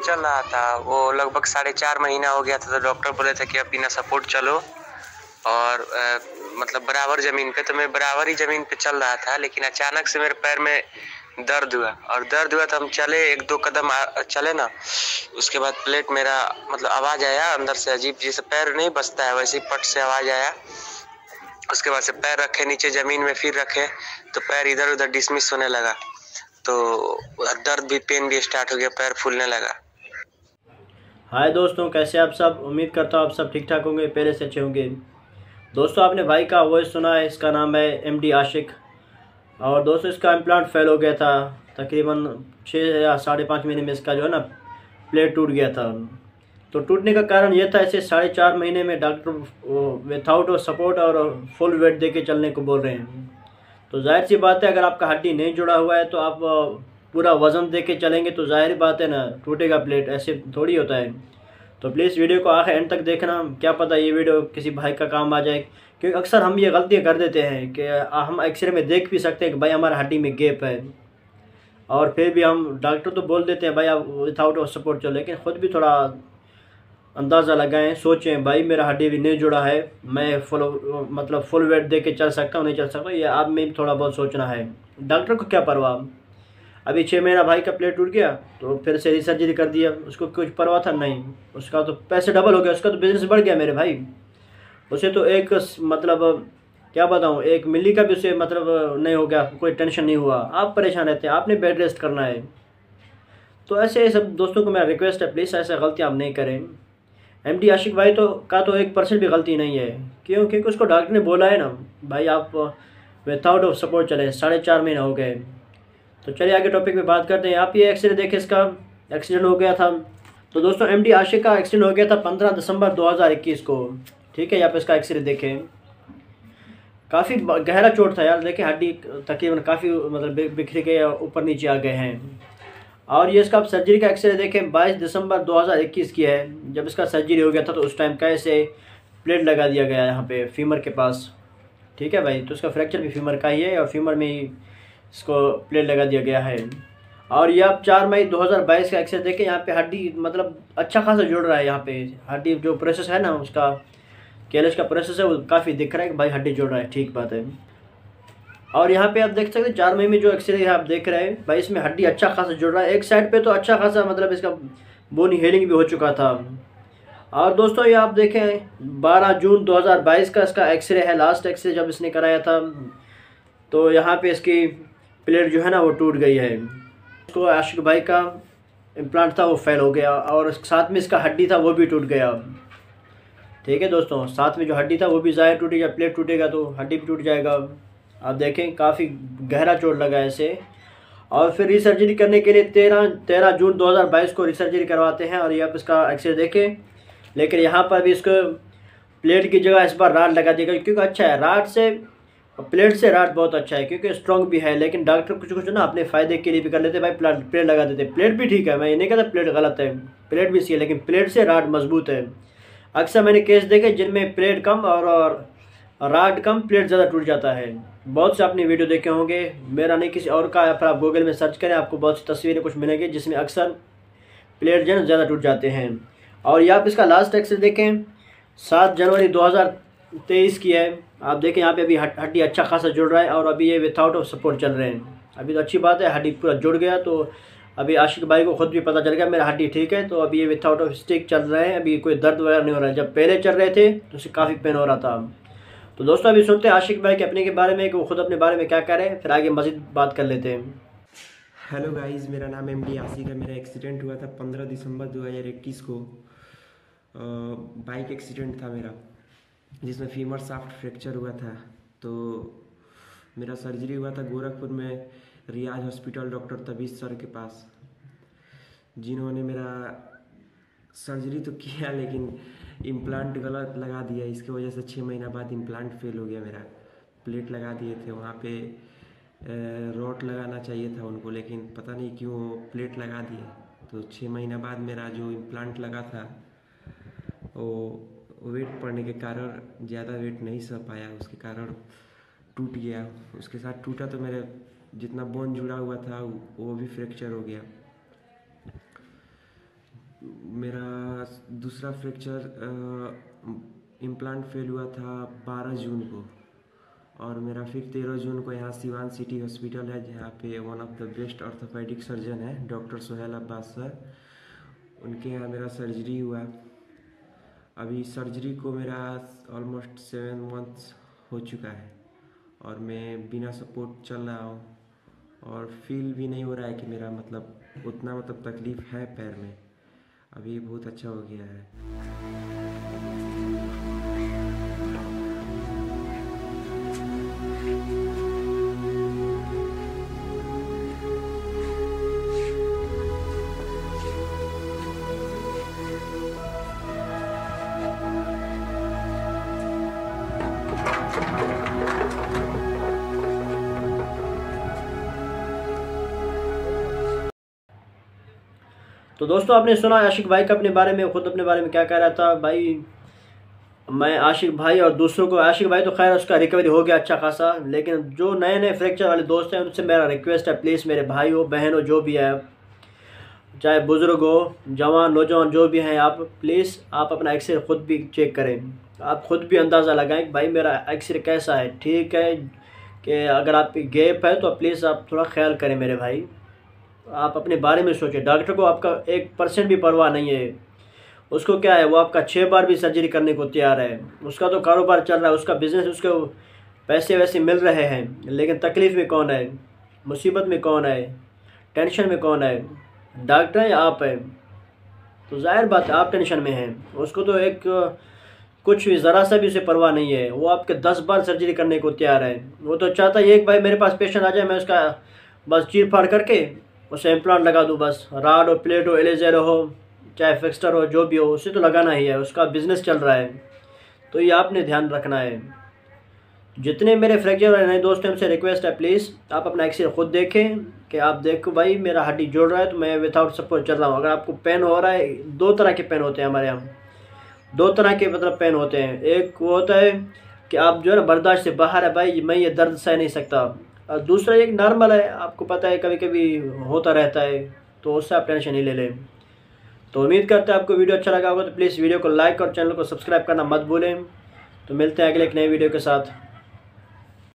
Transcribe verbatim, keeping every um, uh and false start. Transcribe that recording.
चल रहा था, वो लगभग साढ़े चार महीना हो गया था। तो डॉक्टर बोले थे कि अब बिना सपोर्ट चलो, और आ, मतलब बराबर जमीन पे। तो मैं बराबर ही जमीन पे चल रहा था, लेकिन अचानक से मेरे पैर में दर्द हुआ, और दर्द हुआ तो हम चले एक दो कदम चले ना, उसके बाद प्लेट मेरा मतलब आवाज आया अंदर से, अजीब जैसे पैर नहीं बसता है वैसे ही पट से आवाज आया। उसके बाद से पैर रखे नीचे जमीन में, फिर रखे तो पैर इधर उधर डिसमिस होने लगा, तो दर्द भी, पेन भी स्टार्ट हो गया, पैर फूलने लगा। हाय दोस्तों, कैसे आप सब। उम्मीद करता हूँ आप सब ठीक ठाक होंगे, पहले से अच्छे होंगे। दोस्तों, आपने भाई का वॉइस सुना है, इसका नाम है एमडी आशिक। और दोस्तों, इसका इम्प्लांट फेल हो गया था। तकरीबन छः या साढ़े पाँच महीने में इसका जो है ना प्लेट टूट गया था। तो टूटने का कारण ये था, ऐसे साढ़े चार महीने में डॉक्टर विथआउट सपोर्ट और फुल वेट दे के चलने को बोल रहे हैं। तो जाहिर सी बात है, अगर आपका हड्डी नहीं जुड़ा हुआ है तो आप पूरा वज़न दे के चलेंगे तो जाहिर बात है ना टूटेगा प्लेट, ऐसे थोड़ी होता है। तो प्लीज़ वीडियो को आखिर एंड तक देखना, क्या पता ये वीडियो किसी भाई का काम आ जाए। क्योंकि अक्सर हम ये गलतियाँ कर देते हैं कि हम एक्सरे में देख भी सकते हैं कि भाई हमारा हड्डी में गैप है, और फिर भी हम डॉक्टर तो बोल देते हैं भाई आप विथआउट सपोर्ट चलो, लेकिन ख़ुद भी थोड़ा अंदाज़ा लगाएं, सोचें भाई मेरा हड्डी भी नहीं जुड़ा है, मैं फुल मतलब फुल वेट दे के चल सकता हूँ नहीं चल सकता। ये आप में थोड़ा बहुत सोचना है। डॉक्टर को क्या परवाह। अभी छः महीना भाई का प्लेट टूट गया तो फिर से रिसर्जरी कर दिया, उसको कुछ परवाह था नहीं, उसका तो पैसे डबल हो गया, उसका तो बिजनेस बढ़ गया मेरे भाई। उसे तो एक मतलब क्या बताऊँ, एक मिली का भी उसे मतलब नहीं हो गया, कोई टेंशन नहीं हुआ। आप परेशान रहते हैं, आपने बेड रेस्ट करना है। तो ऐसे सब दोस्तों को मेरा रिक्वेस्ट है, प्लीज़ ऐसा गलतियाँ आप नहीं करें। एमडी आशिक भाई तो का तो एक परसेंट भी गलती नहीं है, क्यों? क्योंकि उसको डॉक्टर ने बोला है ना भाई आप विथआउट ऑफ सपोर्ट चले, साढ़े चार महीने हो गए। तो चलिए आगे टॉपिक पे बात करते हैं। आप ये एक्सीडेंट देखें, इसका एक्सीडेंट हो गया था। तो दोस्तों, एमडी आशिक का एक्सीडेंट हो गया था पंद्रह दिसंबर दो हज़ार इक्कीस को। ठीक है, यहाँ पे इसका एक्सीडेंट देखें, काफ़ी गहरा चोट था यार। देखिए हड्डी तकरीबन काफ़ी मतलब बिखर गए, ऊपर नीचे आ गए हैं। और ये इसका सर्जरी का एक्सरे देखें, बाईस दिसंबर दो हज़ार इक्कीस की है। जब इसका सर्जरी हो गया था तो उस टाइम कैसे प्लेट लगा दिया गया यहाँ पे फीमर के पास। ठीक है भाई, तो इसका फ्रैक्चर भी फीमर का ही है और फीमर में ही इसको प्लेट लगा दिया गया है। और ये आप चार मई दो हज़ार बाईस का एक्सरे देखें, यहाँ पे हड्डी मतलब अच्छा खासा जुड़ रहा है। यहाँ पे हड्डी जो प्रोसेस है ना, उसका कैलेज का प्रोसेस है, वो काफ़ी दिख रहा है कि भाई हड्डी जुड़ रहा है, ठीक बात है। और यहाँ पे आप देख सकते हैं चार मई में जो एक्सरे आप देख रहे हैं भाई, इसमें हड्डी अच्छा खासा जुड़ रहा है। एक साइड पे तो अच्छा खासा मतलब इसका बोनी हेलिंग भी हो चुका था। और दोस्तों, ये आप देखें बारह जून दो हज़ार बाईस का इसका एक्सरे है, लास्ट एक्सरे जब इसने कराया था। तो यहाँ पे इसकी प्लेट जो है ना वो टूट गई है। इसको आशिक भाई का इम्प्लांट था वो फेल हो गया, और साथ में इसका हड्डी था वो भी टूट गया। ठीक है दोस्तों, साथ में जो हड्डी था वो भी ज़ाहिर टूटेगा, प्लेट टूटेगा तो हड्डी भी टूट जाएगा। आप देखें काफ़ी गहरा चोट लगा है इसे। और फिर रिसर्जरी करने के लिए तेरह तेरह जून दो हज़ार बाईस को रिसर्जरी करवाते हैं। और ये आप इसका एक्सरे देखें, लेकिन यहाँ पर भी इसको प्लेट की जगह इस बार राड लगा देगा, क्योंकि अच्छा है राड से, प्लेट से राड बहुत अच्छा है क्योंकि स्ट्रॉन्ग भी है। लेकिन डॉक्टर कुछ कुछ ना अपने फ़ायदे के लिए भी कर लेते भाई, प्लेट लगा देते। प्लेट भी ठीक है, मैं ये नहीं कहता प्लेट गलत है, प्लेट भी सही है, लेकिन प्लेट से राड मजबूत है। अक्सर मैंने केस देखे जिनमें प्लेट कम और, और राड कम, प्लेट ज़्यादा टूट जाता है। बहुत से आपने वीडियो देखे होंगे, मेरा नहीं किसी और का, या फिर आप गूगल में सर्च करें, आपको बहुत सी तस्वीरें कुछ मिलेंगी जिसमें अक्सर प्लेट जो है ज़्यादा टूट जाते हैं। और ये आप इसका लास्ट एक्सरे देखें, सात जनवरी दो हज़ार तेईस की है। आप देखें यहाँ पे अभी हड्डी अच्छा खासा जुड़ रहा है, और अभी ये विथआउट ऑफ सपोर्ट चल रहे हैं। अभी तो अच्छी बात है, हड्डी पूरा जुड़ गया। तो अभी आशिक भाई को खुद भी पता चल गया मेरा हड्डी ठीक है, तो अभी ये विथआउट ऑफ स्टिक चल रहे हैं, अभी कोई दर्द वगैरह नहीं हो रहा है। जब पहले चल रहे थे तो उसे काफ़ी पेन हो रहा था। तो दोस्तों, अभी सुनते हैं आशिक भाई के अपने के बारे में कि वो खुद अपने बारे में क्या कह रहे हैं, फिर आगे मज़ीद बात कर लेते हैं। हेलो गाइस, मेरा नाम एमडी आशिक है। मेरा एक्सीडेंट हुआ था पंद्रह दिसंबर दो हज़ार इक्कीस को। बाइक एक्सीडेंट था मेरा, जिसमें फीमर शाफ्ट फ्रैक्चर हुआ था। तो मेरा सर्जरी हुआ था गोरखपुर में Riyaz hospital, doctor Tabeez sir के पास, जिन्होंने मेरा सर्जरी तो किया लेकिन इम्प्लांट गलत लगा दिया। इसकी वजह से छः महीना बाद इम्प्लांट फेल हो गया मेरा। प्लेट लगा दिए थे वहाँ पे, रॉड लगाना चाहिए था उनको, लेकिन पता नहीं क्यों प्लेट लगा दिए। तो छः महीना बाद मेरा जो इम्प्लांट लगा था वो वेट पड़ने के कारण ज़्यादा वेट नहीं सह पाया, उसके कारण टूट गया। उसके साथ टूटा तो मेरे जितना बोन जुड़ा हुआ था वो भी फ्रैक्चर हो गया। मेरा दूसरा फ्रैक्चर इम्प्लांट फेल हुआ था बारह जून को, और मेरा फिर तेरह जून को यहाँ सिवान सिटी हॉस्पिटल है, जहाँ पे one of the best orthopaedic surgeon है डॉक्टर सोहेल अब्बास सर, उनके यहाँ मेरा सर्जरी हुआ। अभी सर्जरी को मेरा ऑलमोस्ट सेवन मंथ्स हो चुका है और मैं बिना सपोर्ट चल रहा हूँ, और फील भी नहीं हो रहा है कि मेरा मतलब उतना मतलब तकलीफ़ है पैर में। अभी बहुत अच्छा हो गया है। तो दोस्तों आपने सुना आशिक भाई का अपने बारे में, खुद अपने बारे में क्या कह रहा था। भाई मैं आशिक भाई और दूसरों को, आशिक भाई तो खैर उसका रिकवरी हो गया अच्छा खासा, लेकिन जो नए नए फ्रैक्चर वाले दोस्त हैं उनसे मेरा रिक्वेस्ट है, प्लीज़ मेरे भाई हो बहन हो जो भी है, चाहे बुज़ुर्ग हो जवान नौजवान जो भी हैं, आप प्लीज़ आप अपना एक्सरे खुद भी चेक करें, आप खुद भी अंदाज़ा लगाएं कि भाई मेरा एक्सरे कैसा है। ठीक है कि अगर आप गैप है तो प्लीज़ आप थोड़ा ख्याल करें मेरे भाई, आप अपने बारे में सोचें। डॉक्टर को आपका एक परसेंट भी परवाह नहीं है, उसको क्या है, वो आपका छः बार भी सर्जरी करने को तैयार है, उसका तो कारोबार चल रहा है, उसका बिज़नेस, उसको पैसे वैसे मिल रहे हैं, लेकिन तकलीफ़ में कौन है, मुसीबत में कौन है, टेंशन में कौन है, डॉक्टर हैं आप हैं, तो जाहिर बात है आप टेंशन में हैं। उसको तो एक कुछ भी ज़रा सा भी उसे परवाह नहीं है, वो आपके दस बार सर्जरी करने को तैयार है। वो तो चाहता है एक भाई मेरे पास पेशेंट आ जाए, मैं उसका बस चीर फाड़ करके उसे इम्प्लांट लगा दूँ, बस राड हो, प्लेट हो, एलेजर हो, चाहे फिक्स्टर हो, जो भी हो, उसे तो लगाना ही है, उसका बिज़नेस चल रहा है। तो ये आपने ध्यान रखना है। जितने मेरे फ्रैक्चर वाले नए दोस्त हैं उनसे रिक्वेस्ट है, प्लीज़ आप अपना एक्सरे खुद देखें कि आप देखो भाई मेरा हड्डी जोड़ रहा है तो मैं विदाउट सपोर्ट चल रहा हूँ। अगर आपको पेन हो रहा है, दो तरह के पेन होते हैं हमारे यहाँ, दो तरह के मतलब पेन होते हैं। एक वो होता है कि आप जो है ना बर्दाश्त से बाहर है, भाई मैं ये दर्द सह नहीं सकता, और दूसरा एक नॉर्मल है, आपको पता है कभी कभी होता रहता है, तो उससे आप टेंशन नहीं ले लें। तो उम्मीद करते हैं आपको वीडियो अच्छा लगा होगा, तो प्लीज़ वीडियो को लाइक और चैनल को सब्सक्राइब करना मत भूलें। तो मिलते हैं अगले एक नए वीडियो के साथ।